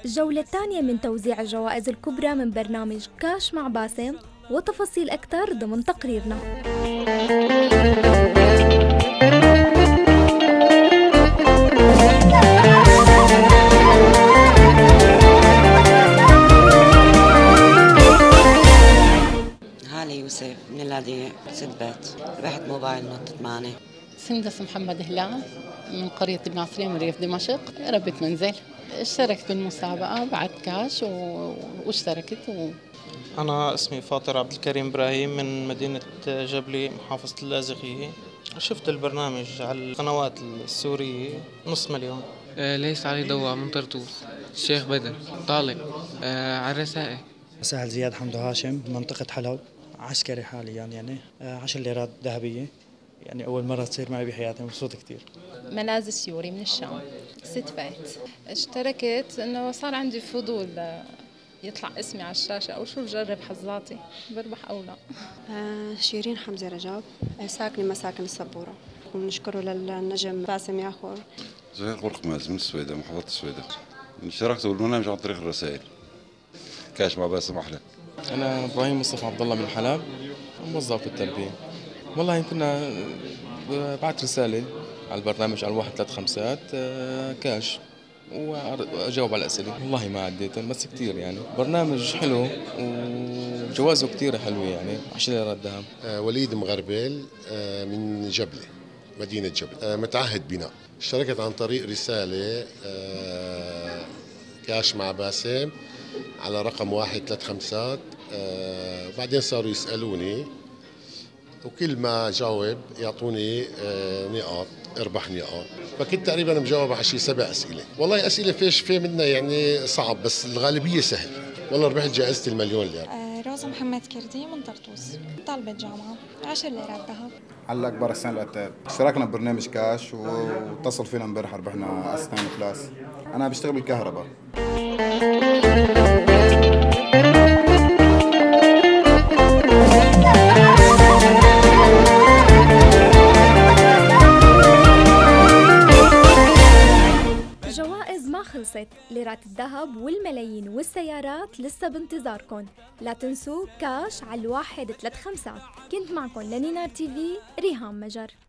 الجولة الثانية من توزيع الجوائز الكبرى من برنامج كاش مع باسم، وتفاصيل أكثر ضمن تقريرنا. هالي يوسف من اللاذقية ست بيت، ربحت موبايل نوت 8. سندس محمد هلال من قرية الناصرية من ريف دمشق، ربة منزل. اشتركت بالمسابقة بعد كاش واشتركت أنا اسمي فاطر عبد الكريم إبراهيم من مدينة جبلي محافظة اللاذقية. شفت البرنامج على القنوات السورية، نص مليون. ليس علي ضوء من طرطوس. الشيخ بدر طالب على الرسائل. سهل زياد حمدو هاشم منطقة حلب، عسكري حاليا يعني 10 ليرات ذهبية، يعني أول مرة تصير معي بحياتي، مبسوط كتير. منازل السيوري من الشام، ست بيت. اشتركت إنه صار عندي فضول يطلع اسمي على الشاشة أو شو بجرب حظاتي بربح أو لا. شيرين حمزة رجب، ساكنة مساكن السبورة، ونشكره للنجم باسم ياخور. زهير قرقماز من السويدة، محافظة السويدة. اشتركت بالبرنامج عن طريق الرسائل. كاش مع باسم أحلى. أنا إبراهيم مصطفى عبد الله من حلب، موظف في التربية. والله كنا بعت رسالة على البرنامج على 135 كاش وأجاوب على الأسئلة. والله ما عديتهم بس كتير، يعني برنامج حلو وجوازه كتير حلو، يعني 10 ليرات ذهب. وليد مغربل من جبلة، مدينة جبلة، متعهد بناء. اشتركت عن طريق رسالة كاش مع باسم على رقم 135. بعدين صاروا يسألوني وكل ما جاوب يعطوني نقاط، اربح نقاط. فكنت تقريبا مجاوب على شيء 7 أسئلة. والله أسئلة في منها يعني صعب بس الغالبية سهل. والله ربحت جائزة المليون ليرة. روزا محمد كردي من طرطوس، طالبة جامعة، 10 ليرات ذهب. على أكبر السنة الأتات اشتركنا ببرنامج كاش واتصل فينا امبارح، ربحنا أستان فلاس. أنا بشتغل بالكهرباء. الجوائز ما خلصت، ليرات الذهب والملايين والسيارات لسه بانتظاركم. لا تنسوا كاش على 135. كنت معكم لنينار تي في، ريهام مجر.